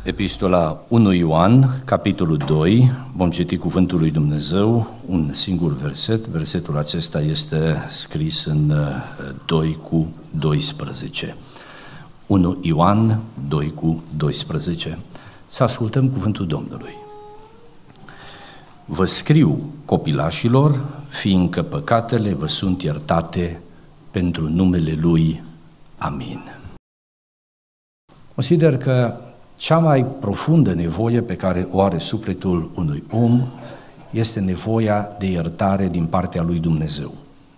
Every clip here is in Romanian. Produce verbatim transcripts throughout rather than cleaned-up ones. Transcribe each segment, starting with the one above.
Epistola unu Ioan, capitolul doi, vom citi cuvântul lui Dumnezeu, un singur verset. Versetul acesta este scris în doi cu doisprezece. unu Ioan doi cu doisprezece. Să ascultăm cuvântul Domnului. Vă scriu, copilașilor, fiindcă păcatele vă sunt iertate pentru numele Lui. Amin. Consider că cea mai profundă nevoie pe care o are sufletul unui om este nevoia de iertare din partea lui Dumnezeu.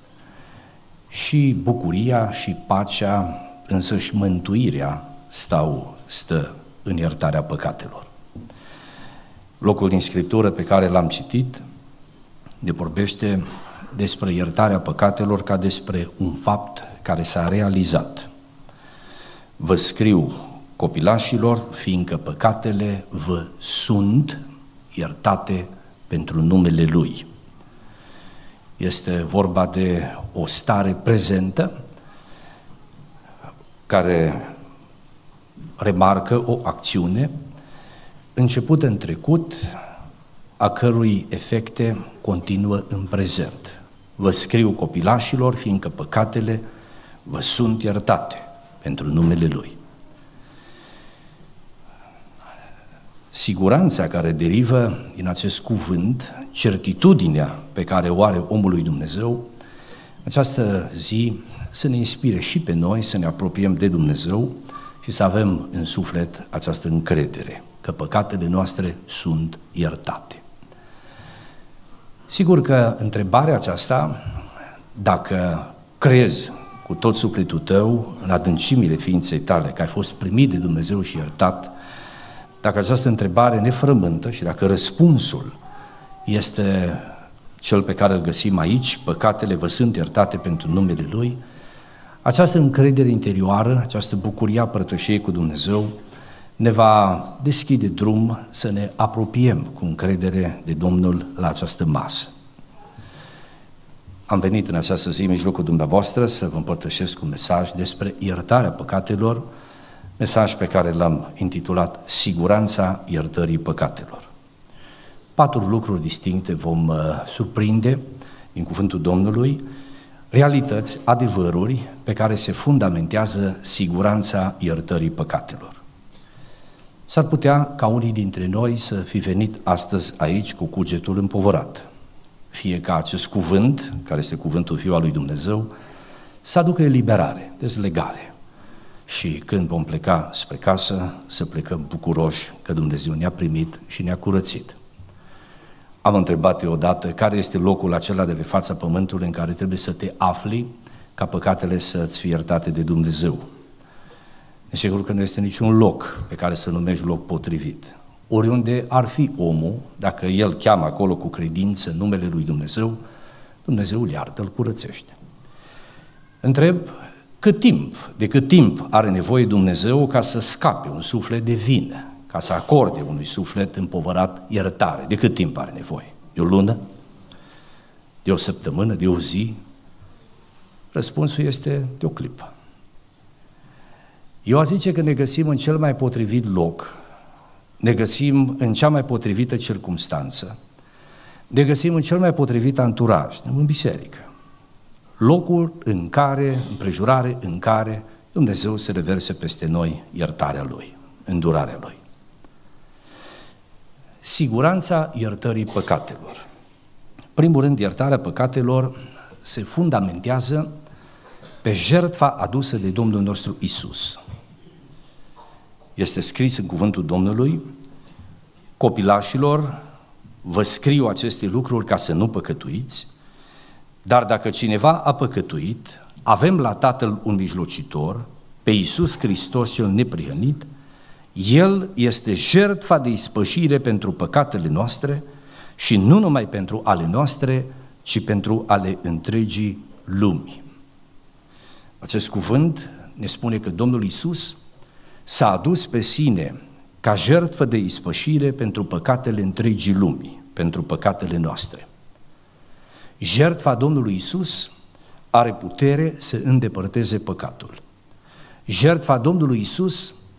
Și bucuria și pacea, însăși mântuirea, stau, stă în iertarea păcatelor. Locul din Scriptură pe care l-am citit ne vorbește despre iertarea păcatelor ca despre un fapt care s-a realizat. Vă scriu, copilașilor, fiindcă păcatele vă sunt iertate pentru numele Lui. Este vorba de o stare prezentă care remarcă o acțiune începută în trecut, a cărui efecte continuă în prezent. Vă scriu, copilașilor, fiindcă păcatele vă sunt iertate pentru numele Lui. Siguranța care derivă din acest cuvânt, certitudinea pe care o are omul lui Dumnezeu, această zi să ne inspire și pe noi să ne apropiem de Dumnezeu și să avem în suflet această încredere că păcatele noastre sunt iertate. Sigur că întrebarea aceasta, dacă crezi cu tot sufletul tău, în adâncimile ființei tale, că ai fost primit de Dumnezeu și iertat, dacă această întrebare ne frământă și dacă răspunsul este cel pe care îl găsim aici, păcatele vă sunt iertate pentru numele Lui, această încredere interioară, această bucurie a părtășiei cu Dumnezeu ne va deschide drum să ne apropiem cu încredere de Domnul la această masă. Am venit în această zi în mijlocul dumneavoastră să vă împărtășesc un mesaj despre iertarea păcatelor, mesaj pe care l-am intitulat Siguranța iertării păcatelor. Patru lucruri distincte vom uh, surprinde din cuvântul Domnului, realități, adevăruri pe care se fundamentează siguranța iertării păcatelor. S-ar putea ca unii dintre noi să fi venit astăzi aici cu cugetul împovărat, fie ca acest cuvânt, care este cuvântul Fiul al lui Dumnezeu, să aducă eliberare, dezlegare. Și când vom pleca spre casă, să plecăm bucuroși că Dumnezeu ne-a primit și ne-a curățit. Am întrebat eu odată care este locul acela de pe fața pământului în care trebuie să te afli ca păcatele să-ți fie iertate de Dumnezeu. Sigur că nu este niciun loc pe care să numești loc potrivit. Oriunde ar fi omul, dacă el cheamă acolo cu credință numele lui Dumnezeu, Dumnezeu îl iartă, îl curățește. Întreb, cât timp, de cât timp are nevoie Dumnezeu ca să scape un suflet de vină, ca să acorde unui suflet împovărat iertare? De cât timp are nevoie? De o lună? De o săptămână? De o zi? Răspunsul este de o clipă. Eu aș zice că ne găsim în cel mai potrivit loc, ne găsim în cea mai potrivită circumstanță, ne găsim în cel mai potrivit anturaj, în biserică. Locul în care, împrejurare în care Dumnezeu se reverse peste noi iertarea Lui, îndurarea Lui. Siguranța iertării păcatelor. În primul rând, iertarea păcatelor se fundamentează pe jertfa adusă de Domnul nostru Isus. Este scris în cuvântul Domnului, copilașilor, vă scriu aceste lucruri ca să nu păcătuiți, dar dacă cineva a păcătuit, avem la Tatăl un mijlocitor, pe Iisus Hristos cel neprihănit, El este jertfa de ispășire pentru păcatele noastre și nu numai pentru ale noastre, ci pentru ale întregii lumi. Acest cuvânt ne spune că Domnul Iisus s-a adus pe sine ca jertfă de ispășire pentru păcatele întregii lumii, pentru păcatele noastre. Jertfa Domnului Iisus are putere să îndepărteze păcatul. Jertfa Domnului Iisus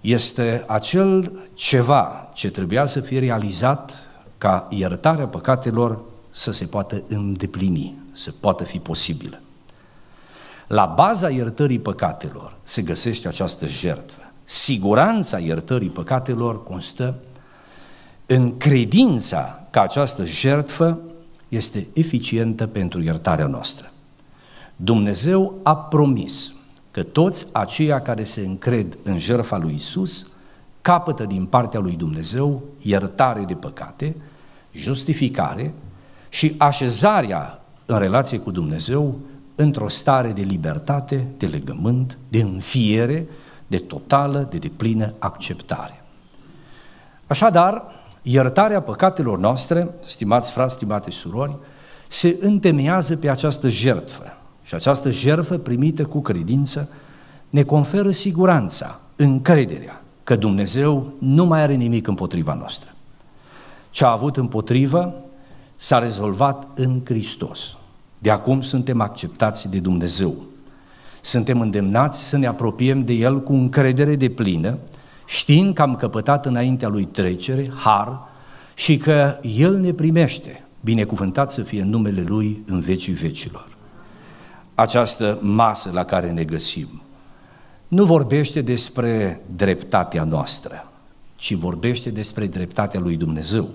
este acel ceva ce trebuia să fie realizat ca iertarea păcatelor să se poată îndeplini, să poată fi posibilă. La baza iertării păcatelor se găsește această jertfă. Siguranța iertării păcatelor constă în credința că această jertfă este eficientă pentru iertarea noastră. Dumnezeu a promis că toți aceia care se încred în jertfa lui Iisus capătă din partea lui Dumnezeu iertare de păcate, justificare și așezarea în relație cu Dumnezeu într-o stare de libertate, de legământ, de înfiere, de totală, de deplină acceptare. Așadar, iertarea păcatelor noastre, stimați frați, stimate surori, se întemeiază pe această jertfă. Și această jertfă primită cu credință ne conferă siguranța, încrederea că Dumnezeu nu mai are nimic împotriva noastră. Ce a avut împotrivă s-a rezolvat în Hristos. De acum suntem acceptați de Dumnezeu. Suntem îndemnați să ne apropiem de El cu încredere deplină, știind că am căpătat înaintea Lui trecere, har, și că El ne primește, binecuvântat să fie numele Lui în vecii vecilor. Această masă la care ne găsim nu vorbește despre dreptatea noastră, ci vorbește despre dreptatea lui Dumnezeu.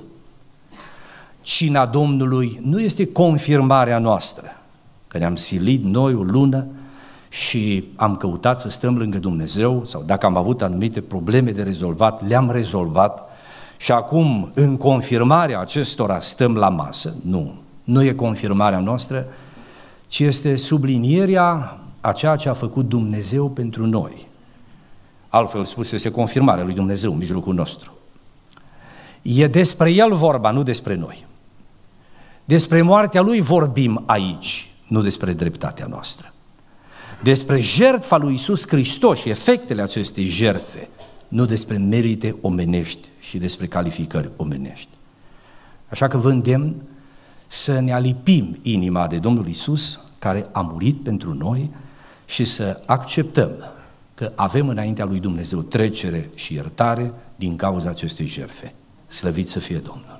Cina Domnului nu este confirmarea noastră, că ne-am silit noi o lună și am căutat să stăm lângă Dumnezeu, sau dacă am avut anumite probleme de rezolvat, le-am rezolvat și acum în confirmarea acestora stăm la masă. Nu, nu e confirmarea noastră, ci este sublinierea a ceea ce a făcut Dumnezeu pentru noi. Altfel spus, este confirmarea lui Dumnezeu în mijlocul nostru. E despre El vorba, nu despre noi. Despre moartea Lui vorbim aici, nu despre dreptatea noastră. Despre jertfa lui Iisus Hristos și efectele acestei jertfe, nu despre merite omenești și despre calificări omenești. Așa că vă îndemn să ne alipim inima de Domnul Iisus, care a murit pentru noi, și să acceptăm că avem înaintea lui Dumnezeu trecere și iertare din cauza acestei jertfe. Slăvit să fie Domnul!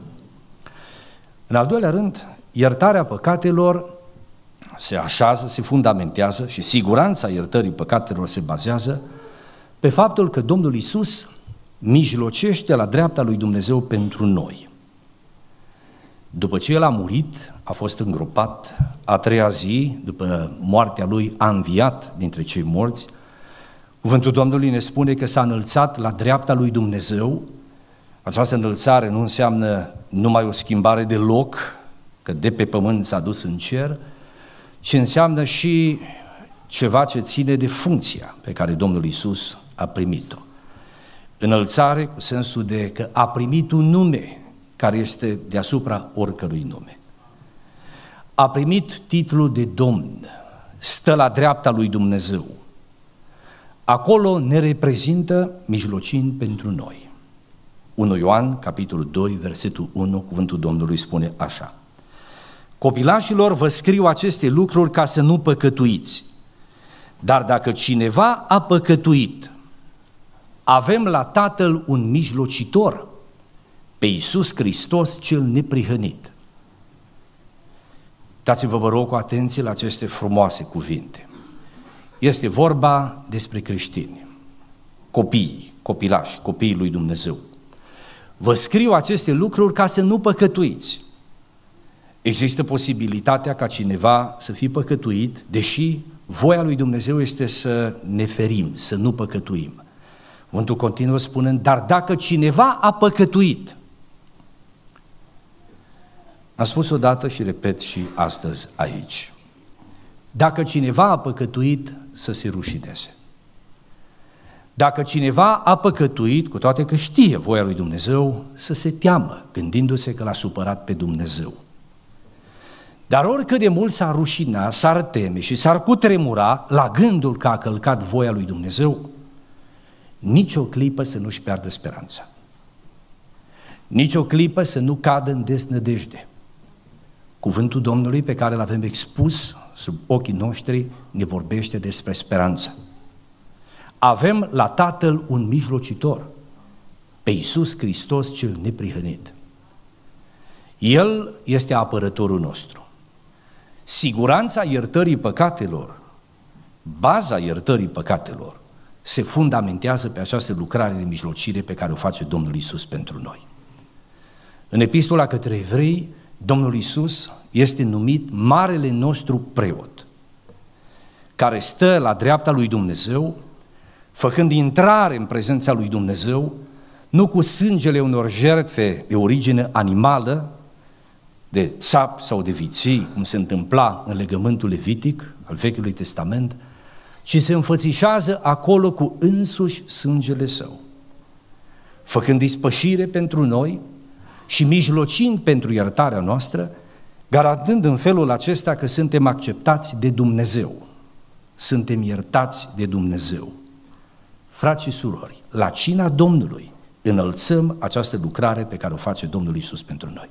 În al doilea rând, iertarea păcatelor se așează, se fundamentează și siguranța iertării păcatelor se bazează pe faptul că Domnul Iisus mijlocește la dreapta lui Dumnezeu pentru noi. După ce El a murit, a fost îngropat, a treia zi, după moartea Lui, a înviat dintre cei morți. Cuvântul Domnului ne spune că s-a înălțat la dreapta lui Dumnezeu. Această înălțare nu înseamnă numai o schimbare de loc, că de pe pământ s-a dus în cer, ci înseamnă și ceva ce ține de funcția pe care Domnul Iisus a primit-o. Înălțare cu sensul de că a primit un nume care este deasupra oricărui nume. A primit titlul de Domn, stă la dreapta lui Dumnezeu. Acolo ne reprezintă mijlocind pentru noi. unu Ioan, capitolul doi, versetul unu, cuvântul Domnului spune așa: Copilașilor, vă scriu aceste lucruri ca să nu păcătuiți, dar dacă cineva a păcătuit, avem la Tatăl un mijlocitor, pe Iisus Hristos cel neprihănit. Dați-vă, vă rog, cu atenție la aceste frumoase cuvinte. Este vorba despre creștini, copiii, copilași, copiii lui Dumnezeu. Vă scriu aceste lucruri ca să nu păcătuiți. Există posibilitatea ca cineva să fie păcătuit, deși voia lui Dumnezeu este să ne ferim, să nu păcătuim. Cuvântul continuă spunând, dar dacă cineva a păcătuit, am spus odată și repet și astăzi aici, dacă cineva a păcătuit, să se rușineze. Dacă cineva a păcătuit, cu toate că știe voia lui Dumnezeu, să se teamă, gândindu-se că l-a supărat pe Dumnezeu. Dar oricât de mult s-ar rușina, s-ar teme și s-ar cutremura la gândul că a călcat voia lui Dumnezeu, nici o clipă să nu-și piardă speranța. Nici o clipă să nu cadă în deznădejde. Cuvântul Domnului pe care l-avem expus sub ochii noștri ne vorbește despre speranță. avem la Tatăl un mijlocitor, pe Iisus Hristos cel neprihănit. El este apărătorul nostru. Siguranța iertării păcatelor, baza iertării păcatelor, se fundamentează pe această lucrare de mijlocire pe care o face Domnul Iisus pentru noi. În epistola către evrei, Domnul Iisus este numit marele nostru preot, care stă la dreapta lui Dumnezeu, făcând intrare în prezența lui Dumnezeu, nu cu sângele unor jertfe de origine animală, de țap sau de viței, cum se întâmpla în legământul levitic al Vechiului Testament, ci se înfățișează acolo cu însuși sângele său, făcând ispășire pentru noi și mijlocind pentru iertarea noastră, garantând în felul acesta că suntem acceptați de Dumnezeu, suntem iertați de Dumnezeu. Frați și surori, la cina Domnului înălțăm această lucrare pe care o face Domnul Iisus pentru noi.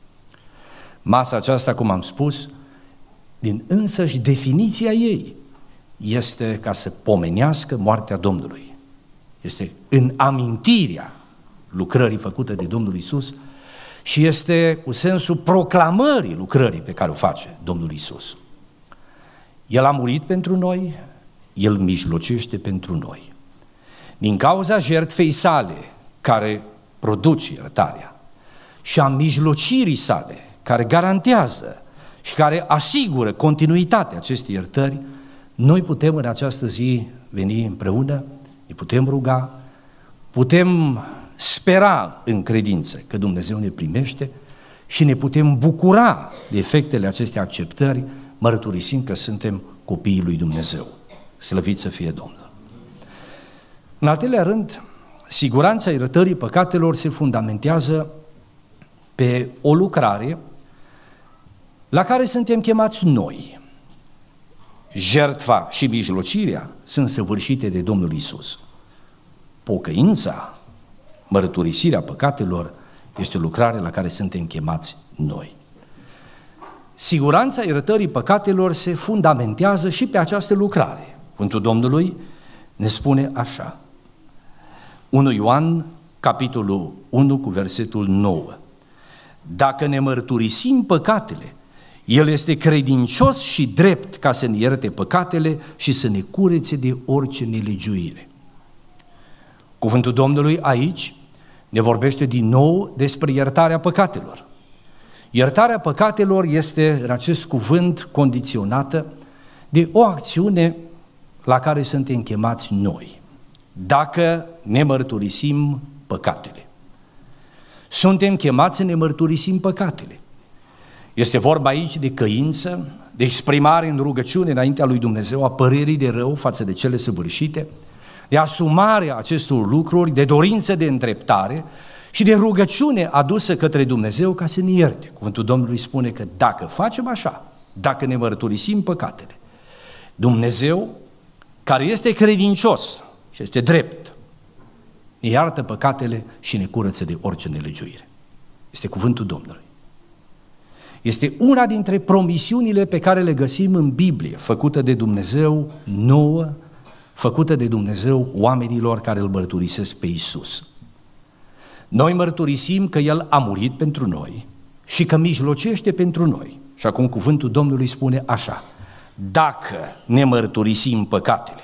Masa aceasta, cum am spus, din însăși definiția ei, este ca să pomenească moartea Domnului. Este în amintirea lucrării făcute de Domnul Iisus și este cu sensul proclamării lucrării pe care o face Domnul Iisus. El a murit pentru noi, El mijlocește pentru noi. Din cauza jertfei sale, care produce iertarea, și a mijlocirii sale, care garantează și care asigură continuitatea acestei iertări, noi putem în această zi veni împreună, ne putem ruga, putem spera în credință că Dumnezeu ne primește și ne putem bucura de efectele acestei acceptări, mărturisind că suntem copiii lui Dumnezeu. Slăvit să fie Domnul! În al treilea rând, siguranța iertării păcatelor se fundamentează pe o lucrare la care suntem chemați noi. Jertfa și mijlocirea sunt săvârșite de Domnul Iisus. Pocăința, mărturisirea păcatelor, este o lucrare la care suntem chemați noi. Siguranța iertării păcatelor se fundamentează și pe această lucrare. Cuvântul Domnului ne spune așa. unu Ioan, capitolul unu, cu versetul nouă. Dacă ne mărturisim păcatele, El este credincios și drept ca să ne ierte păcatele și să ne curețe de orice nelegiuire. Cuvântul Domnului aici ne vorbește din nou despre iertarea păcatelor. Iertarea păcatelor este, în acest cuvânt, condiționată de o acțiune la care suntem chemați noi, dacă ne mărturisim păcatele. Suntem chemați să ne mărturisim păcatele. Este vorba aici de căință, de exprimare în rugăciune înaintea lui Dumnezeu a părerii de rău față de cele săvârșite, de asumarea acestor lucruri, de dorință de îndreptare și de rugăciune adusă către Dumnezeu ca să ne ierte. Cuvântul Domnului spune că dacă facem așa, dacă ne mărturisim păcatele, Dumnezeu, care este credincios și este drept, ne iartă păcatele și ne curăță de orice nelegiuire. Este cuvântul Domnului. Este una dintre promisiunile pe care le găsim în Biblie, făcută de Dumnezeu nouă, făcută de Dumnezeu oamenilor care îl mărturisesc pe Iisus. Noi mărturisim că El a murit pentru noi și că mijlocește pentru noi. Și acum cuvântul Domnului spune așa: dacă ne mărturisim păcatele,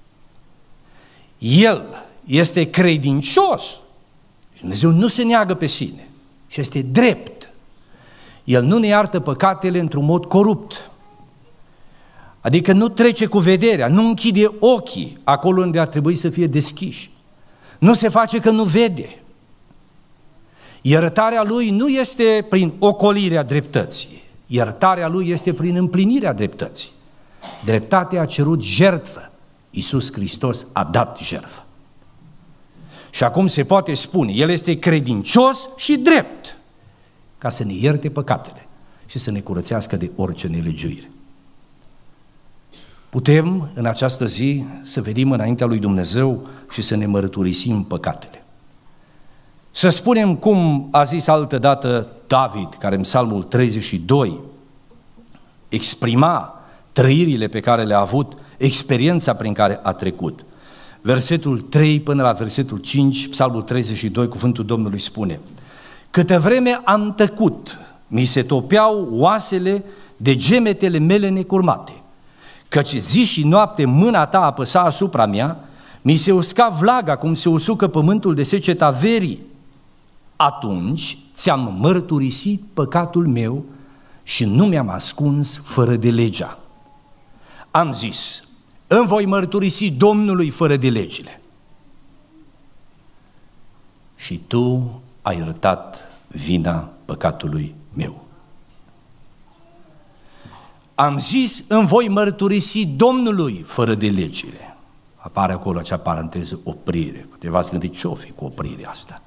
El este credincios și Dumnezeu nu se neagă pe sine și este drept. El nu ne iartă păcatele într-un mod corupt, adică nu trece cu vederea, nu închide ochii acolo unde ar trebui să fie deschiși, nu se face că nu vede. Iertarea Lui nu este prin ocolirea dreptății, iertarea Lui este prin împlinirea dreptății. Dreptatea a cerut jertfă, Iisus Hristos a dat jertfă. Și acum se poate spune, El este credincios și drept ca să ne ierte păcatele și să ne curățească de orice nelegiuire. Putem în această zi să venim înaintea lui Dumnezeu și să ne mărturisim păcatele. Să spunem cum a zis altădată David, care în Psalmul treizeci și doi exprima trăirile pe care le-a avut, experiența prin care a trecut. versetul trei până la versetul cinci, Psalmul treizeci și doi, cuvântul Domnului spune: câtă vreme am tăcut, mi se topeau oasele de gemetele mele necurmate, căci zi și noapte mâna ta apăsa asupra mea, mi se usca vlaga cum se usucă pământul de seceta verii. Atunci ți-am mărturisit păcatul meu și nu mi-am ascuns fără de legea. Am zis: îmi voi mărturisi Domnului fără de legile. Și tu ai iertat vina păcatului meu. Am zis: îmi voi mărturisi Domnului fără de legile. Apare acolo acea paranteză, oprire. Te v-ați gândit ce-o fi cu oprirea asta?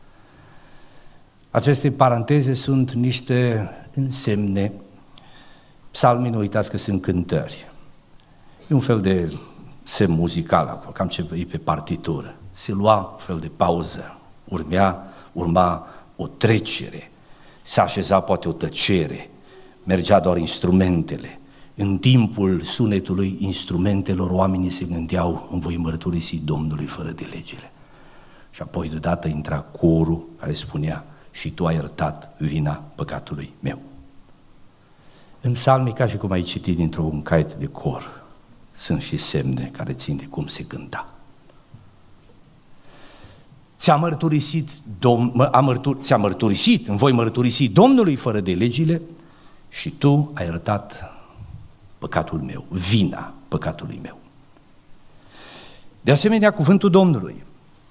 Aceste paranteze sunt niște însemne. Psalmii, nu uitați că sunt cântări. E un fel de semn muzical acolo, cam ce e pe partitură. Se lua un fel de pauză, urmea, urma o trecere, se așeza poate o tăcere, mergea doar instrumentele. În timpul sunetului instrumentelor, oamenii se gândeau: îmi voi mărturisi Domnului fără de legile. Și apoi deodată intra corul care spunea: și tu ai iertat vina păcatului meu. În psalmii, ca și cum ai citit dintr-un caiet de cor, sunt și semne care țin de cum se cânta. Ți-a mărturisit, dom- a mărtur- ți-a mărturisit, îmi voi mărturisi Domnului fără de legile și tu ai iertat păcatul meu, vina păcatului meu. De asemenea, cuvântul Domnului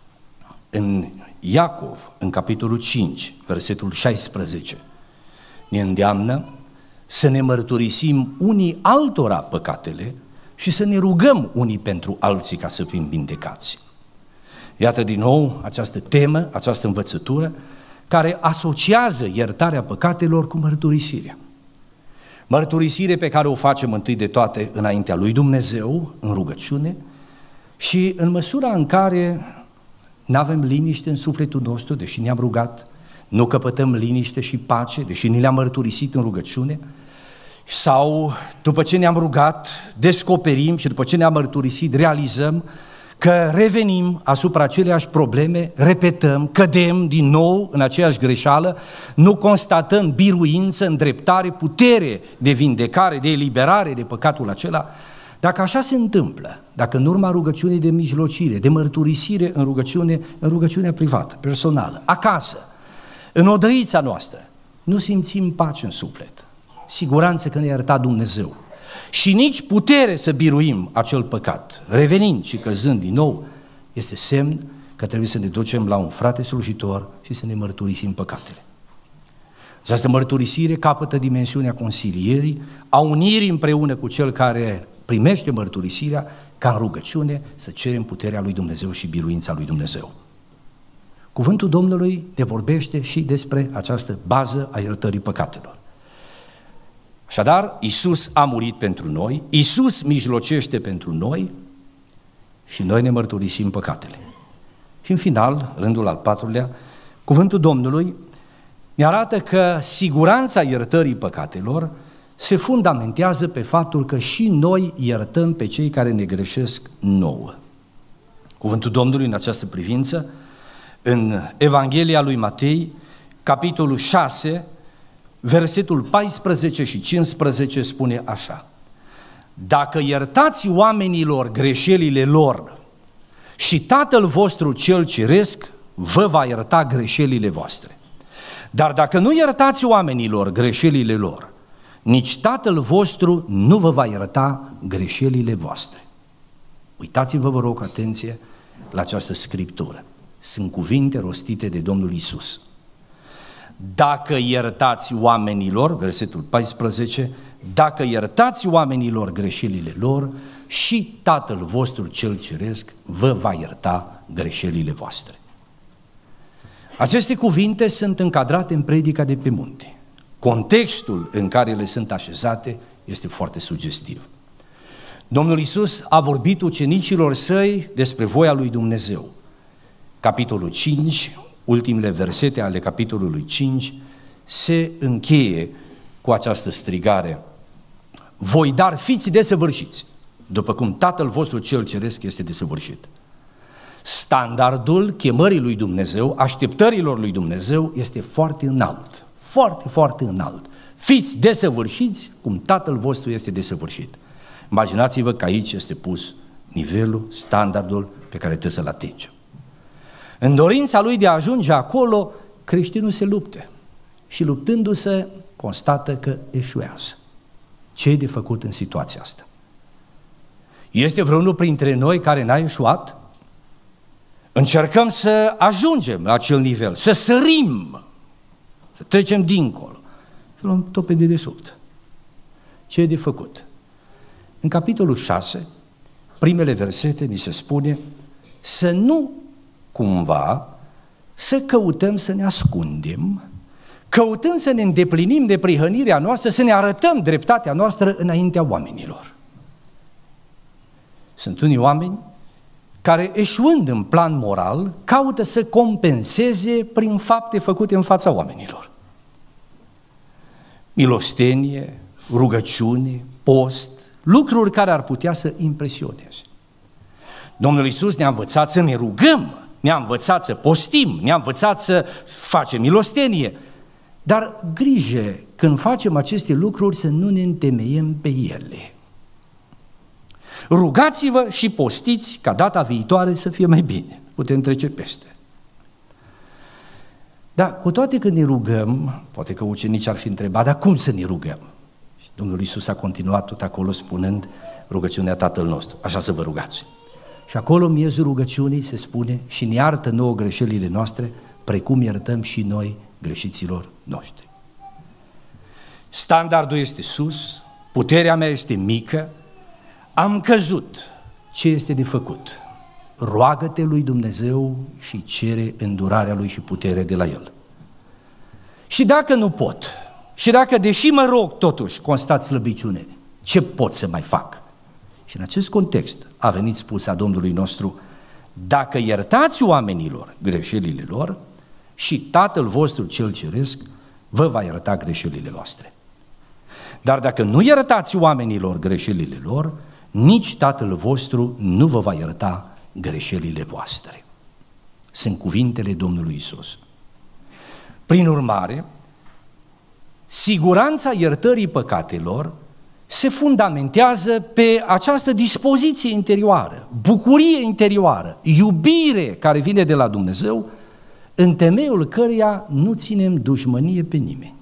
în Iacov, în capitolul cinci, versetul șaisprezece, ne îndeamnă să ne mărturisim unii altora păcatele și să ne rugăm unii pentru alții ca să fim vindecați. Iată din nou această temă, această învățătură care asociază iertarea păcatelor cu mărturisirea. Mărturisire pe care o facem întâi de toate înaintea lui Dumnezeu, în rugăciune, și în măsura în care n-avem liniște în sufletul nostru, deși ne-am rugat, nu căpătăm liniște și pace, deși ni le-am mărturisit în rugăciune, sau după ce ne-am rugat, descoperim și după ce ne-am mărturisit, realizăm că revenim asupra aceleași probleme, repetăm, cădem din nou în aceeași greșeală, nu constatăm biruință, îndreptare, putere de vindecare, de eliberare de păcatul acela. Dacă așa se întâmplă, dacă în urma rugăciunii de mijlocire, de mărturisire în rugăciune, în rugăciunea privată, personală, acasă, în odăița noastră, nu simțim pace în suflet, siguranță că ne-a iertat Dumnezeu și nici putere să biruim acel păcat, revenind și căzând din nou, este semn că trebuie să ne ducem la un frate slujitor și să ne mărturisim păcatele. Această mărturisire capătă dimensiunea consilierii, a unirii împreună cu cel care primește mărturisirea, ca în rugăciune să cerem puterea lui Dumnezeu și biruința lui Dumnezeu. Cuvântul Domnului ne vorbește și despre această bază a iertării păcatelor. Așadar, Iisus a murit pentru noi, Iisus mijlocește pentru noi și noi ne mărturisim păcatele. Și în final, rândul al patrulea, cuvântul Domnului ne arată că siguranța iertării păcatelor se fundamentează pe faptul că și noi iertăm pe cei care ne greșesc nouă. Cuvântul Domnului în această privință, în Evanghelia lui Matei, capitolul șase, versetul paisprezece și cincisprezece spune așa: dacă iertați oamenilor greșelile lor, și Tatăl vostru cel ceresc vă va ierta greșelile voastre. Dar dacă nu iertați oamenilor greșelile lor, nici Tatăl vostru nu vă va ierta greșelile voastre. Uitați-vă, vă rog, atenție la această scriptură. Sunt cuvinte rostite de Domnul Iisus. Dacă iertați oamenilor, versetul paisprezece, dacă iertați oamenilor greșelile lor, și Tatăl vostru cel ceresc vă va ierta greșelile voastre. Aceste cuvinte sunt încadrate în predica de pe munte. Contextul în care le sunt așezate este foarte sugestiv. Domnul Iisus a vorbit ucenicilor săi despre voia lui Dumnezeu. Capitolul cinci, ultimele versete ale capitolului cinci, se încheie cu această strigare: voi dar fiți desăvârșiți, după cum Tatăl vostru cel ceresc este desăvârșit. Standardul chemării lui Dumnezeu, așteptărilor lui Dumnezeu este foarte înalt, foarte, foarte înalt. Fiți desăvârșiți cum Tatăl vostru este desăvârșit. Imaginați-vă că aici este pus nivelul, standardul pe care trebuie să-l atingem. În dorința lui de a ajunge acolo, creștinul se lupte și luptându-se constată că eșuează. Ce e de făcut în situația asta? Este vreunul printre noi care n-a eșuat? Încercăm să ajungem la acel nivel, să sărim, să trecem dincolo. Și luăm tot pe dedesubt. Ce e de făcut? În capitolul șase, primele versete, ni se spune să nu cumva să căutăm să ne ascundem, căutăm să ne îndeplinim de prihănirea noastră, să ne arătăm dreptatea noastră înaintea oamenilor. Sunt unii oameni care, eșuând în plan moral, caută să compenseze prin fapte făcute în fața oamenilor. Milostenie, rugăciune, post, lucruri care ar putea să impresioneze. Domnul Iisus ne-a învățat să ne rugăm, ne-a învățat să postim, ne-a învățat să facem milostenie, dar grijă când facem aceste lucruri să nu ne întemeiem pe ele. Rugați-vă și postiți ca data viitoare să fie mai bine. Putem trece peste. Dar cu toate că ne rugăm, poate că ucenicii ar fi întrebat, dar cum să ne rugăm? Și Domnul Iisus a continuat tot acolo spunând rugăciunea Tatăl nostru, așa să vă rugați. Și acolo în miezul rugăciunii se spune și ne iartă nouă greșelile noastre, precum iertăm și noi greșiților noștri. Standardul este sus, puterea mea este mică, am căzut. Ce este de făcut? Roagă-te lui Dumnezeu și cere îndurarea lui și putere de la El. Și dacă nu pot, și dacă deși mă rog totuși constat slăbiciune, ce pot să mai fac? Și în acest context a venit spusa Domnului nostru, dacă iertați oamenilor greșelile lor, și Tatăl vostru cel ceresc vă va ierta greșelile voastre. Dar dacă nu iertați oamenilor greșelile lor, nici Tatăl vostru nu vă va ierta greșelile voastre. Sunt cuvintele Domnului Iisus. Prin urmare, siguranța iertării păcatelor se fundamentează pe această dispoziție interioară, bucurie interioară, iubire care vine de la Dumnezeu, în temeiul căreia nu ținem dușmănie pe nimeni.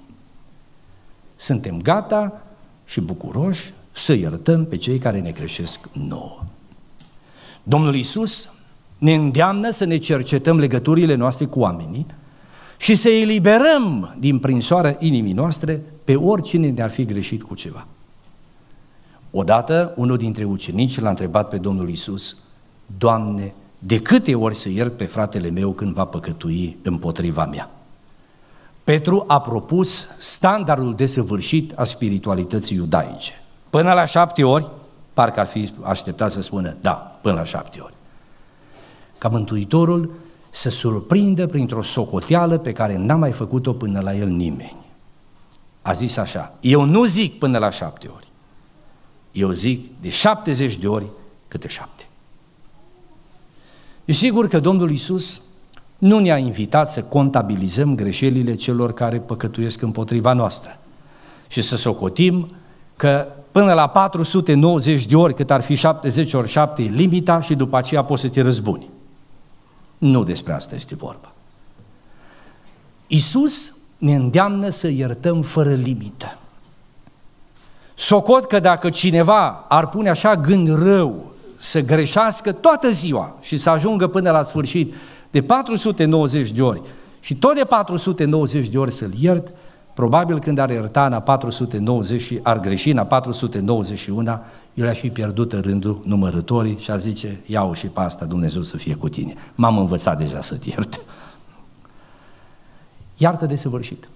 Suntem gata și bucuroși să iertăm pe cei care ne greșesc nouă. Domnul Iisus ne îndeamnă să ne cercetăm legăturile noastre cu oamenii și să eliberăm din prinsoarea inimii noastre pe oricine ne-ar fi greșit cu ceva. Odată, unul dintre ucenici l-a întrebat pe Domnul Iisus, Doamne, de câte ori să iert pe fratele meu când va păcătui împotriva mea? Petru a propus standardul desăvârșit a spiritualității iudaice. Până la șapte ori, parcă ar fi așteptat să spună, da, până la șapte ori. Ca Mântuitorul să surprindă printr-o socoteală pe care n-a mai făcut-o până la el nimeni. A zis așa, eu nu zic până la șapte ori, eu zic de șaptezeci de ori câte șapte. E sigur că Domnul Iisus nu ne-a invitat să contabilizăm greșelile celor care păcătuiesc împotriva noastră și să socotim că până la patru sute nouăzeci de ori, cât ar fi șaptezeci ori șapte, e limita și după aceea poți să te răzbuni. Nu despre asta este vorba. Iisus ne îndeamnă să iertăm fără limită. Socot că dacă cineva ar pune așa gând rău să greșească toată ziua și să ajungă până la sfârșit de patru sute nouăzeci de ori și tot de patru sute nouăzeci de ori să-l iert, probabil când ar ierta în a patru sute nouăzeci și ar greși în a patru sute nouăzeci și unu, el aș fi pierdut în rândul numărătorii și ar zice, iau și pe asta, Dumnezeu să fie cu tine. M-am învățat deja să te iert. Iartă desăvârșit.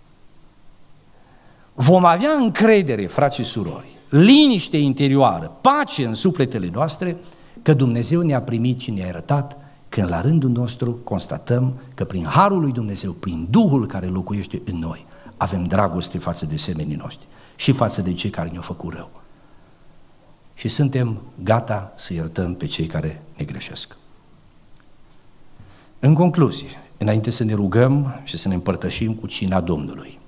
Vom avea încredere, frați și surori, liniște interioară, pace în sufletele noastre, că Dumnezeu ne-a primit și ne-a iertat, când la rândul nostru constatăm că prin harul lui Dumnezeu, prin Duhul care locuiește în noi, avem dragoste față de semenii noștri și față de cei care ne-au făcut rău. Și suntem gata să iertăm pe cei care ne greșesc. În concluzie, înainte să ne rugăm și să ne împărtășim cu cina Domnului,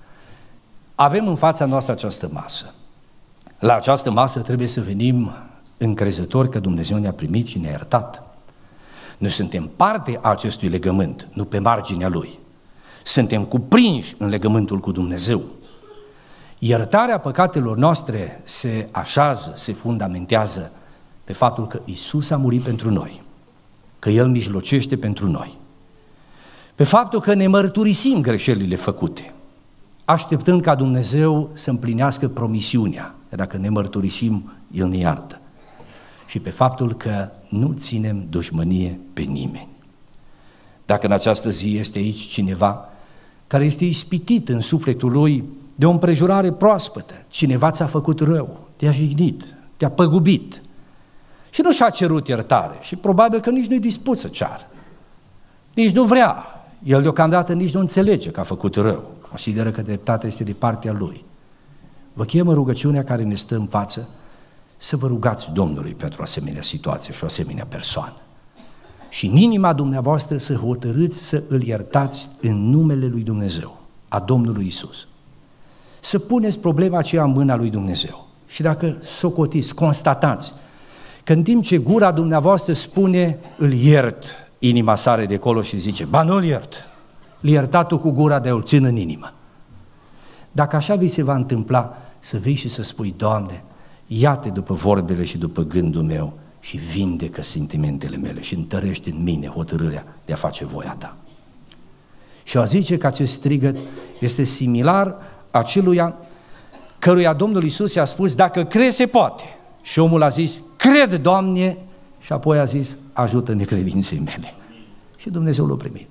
avem în fața noastră această masă. La această masă trebuie să venim încrezători că Dumnezeu ne-a primit și ne-a iertat. Noi suntem parte a acestui legământ, nu pe marginea lui. Suntem cuprinși în legământul cu Dumnezeu. Iertarea păcatelor noastre se așează, se fundamentează pe faptul că Iisus a murit pentru noi, că El mijlocește pentru noi, pe faptul că ne mărturisim greșelile făcute, așteptând ca Dumnezeu să împlinească promisiunea, că dacă ne mărturisim, El ne iartă, și pe faptul că nu ținem dușmănie pe nimeni. Dacă în această zi este aici cineva care este ispitit în sufletul lui de o împrejurare proaspătă, cineva ți-a făcut rău, te-a jignit, te-a păgubit și nu și-a cerut iertare și probabil că nici nu-i dispus să ceară, nici nu vrea, el deocamdată nici nu înțelege că a făcut rău, consideră că dreptatea este de partea lui. Vă chem în rugăciunea care ne stă în față să vă rugați Domnului pentru o asemenea situație și o asemenea persoană. Și în inima dumneavoastră să hotărâți să îl iertați în numele lui Dumnezeu, a Domnului Iisus. Să puneți problema aceea în mâna lui Dumnezeu. Și dacă socotiți, constatați că în timp ce gura dumneavoastră spune îl iert, inima sare de acolo și zice, ba nu-l iert, îl iertat-o cu gura, de a-l ține în inimă. Dacă așa vi se va întâmpla, să vii și să spui, Doamne, ia-te după vorbele și după gândul meu și vindecă sentimentele mele și întărește în mine hotărârea de a face voia ta. Și a zice că acest strigăt este similar aceluia căruia Domnul Iisus i-a spus, dacă crezi se poate. Și omul a zis, cred, Doamne, și apoi a zis, ajută necredinței mele. Și Dumnezeu l-a primit.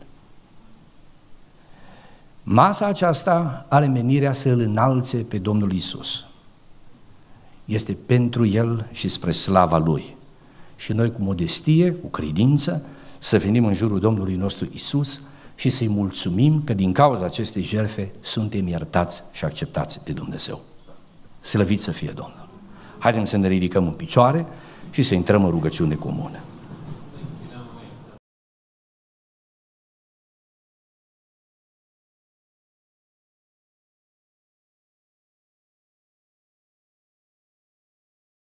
Masa aceasta are menirea să îl înalțe pe Domnul Iisus. Este pentru El și spre slava Lui. Și noi cu modestie, cu credință, să venim în jurul Domnului nostru Iisus și să-i mulțumim că din cauza acestei jertfe suntem iertați și acceptați de Dumnezeu. Slăvit să fie Domnul! Haideți să ne ridicăm în picioare și să intrăm în rugăciune comună.